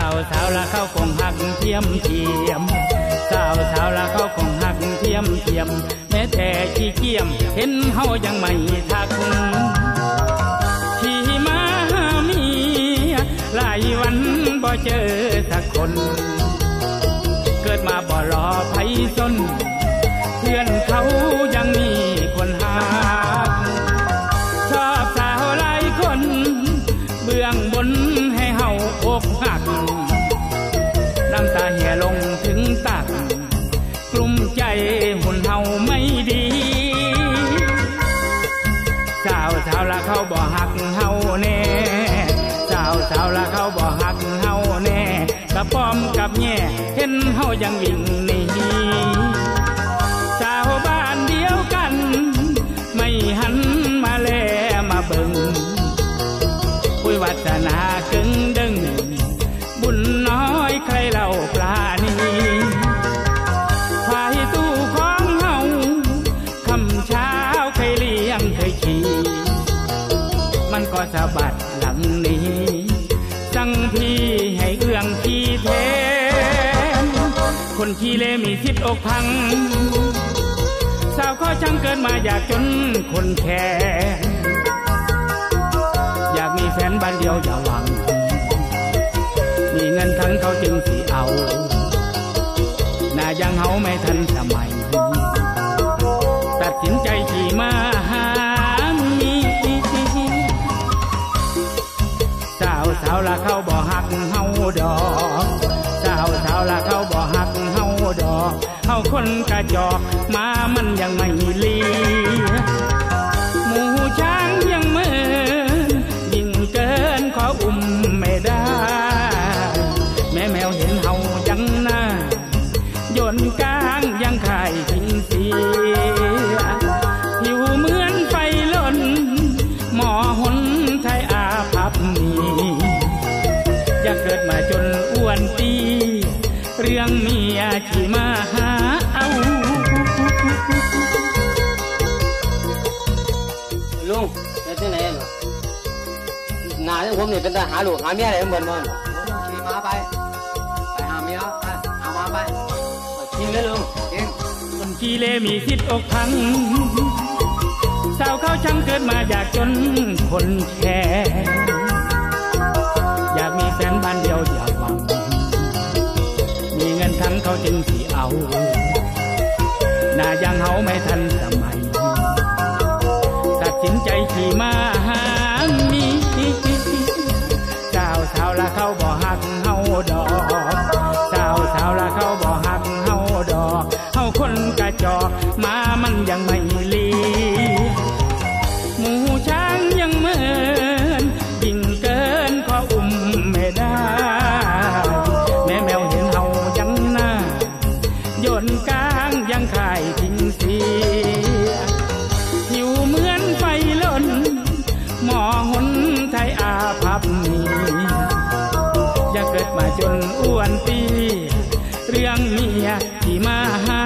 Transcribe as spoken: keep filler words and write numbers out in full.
าวสาวละเขาคงหักเทียมเทียมสาวสาวละเขาคงหักเทียมเทียมแม้แต่ขี้เกียมเห็นเฮายังไม่ทักที่มามีหลายวันบ่เจอสักคนเกิดมาบ่รอไผสนเพื่อนเขายังมีคนหาชอบสาวหลายคนเบื้องบนให้เฮาอกหักน้ำตาเหี่ยลงถึงตักกลุ้มใจหุ่นเฮาไม่ดีสาวสาวละเขาบ่หักเฮาแน่สาวสาวละเขาบ่หักเฮาแน่กระป้อมกับแง่เห็นเฮายังวิ่งหนีสาวบ้านเดียวกันไม่หันมาแลมาเบิ่งคุยวัฒนาเกึ่งดึงบุญน้อยใครเล่าปลานี้พายตู้ของเฮาคำเช้าเคยเลี้ยงเคยขี่มันก็สะบัดหลังนี้สั่งพี่ให้เอื้องขี้แทนคนขี้เลมีสิทธิ์อกพังสาวก็ช่างเกินมาอยากจนคนแค่อยากมีแฟนบ้านเดียวอย่าหวังมีเงินทั้งเขาจึงสิเอาหน้ายังเฮาไม่ทันสมัยตัดสินใจขี่มาหามีสาวสาวละเขาบ่หักเฮาดอกสาวสาวละเขาบ่หักเฮาดอกเฮาคนกระจอกมามันยังไม่ลีหมูช้างยังเมินยิ่งเกินขออุ้มไม่ได้แม่แมวเห็นเฮาจังหน้าโยนกลางยังขายทิ้งเสียผิวเหมือนไฟล้นหมอหนไทยอาภัพมีอย่าเกิดมาจนอ้วนตีเรื่องเมียที่มาหาเอาลุงไปที่ไหนหรอนาที่ผมเนี่ยเป็นทหารหลวงหาเมียอะไรเหมือนมันขี่ม้าไปไปหาเมียไปหาม้าไปกินเลยลุงกินคนขี้เลมีสิทธิ์อกพังสาวเขาช่างเกิดมาอยากจนคนแค่อยากมีแฟนบ้านเดียวอย่าหวังมีเงินทั้งเขาจึงสิเอาหน้ายังเฮาไม่ทันสมัยตัดสินใจขี่มาหามีสาวสาวละเขาบ่หักเฮาดอกสาวสาวละเขาบ่หักเฮาดอกเฮาคนกระจอกมามันยังไม่ลีหมูช้างยังเมินยิ่งเกินขออุ้มไม่ได้แม่แมวเห็นเฮายังหน้าโยนกลางยังขายทิ้งเสียผิวเหมือนไฟล้นหมอหนไทยอาภัพมีอย่าเกิดมาจนอ้วนตีเรื่องเมียที่มาหา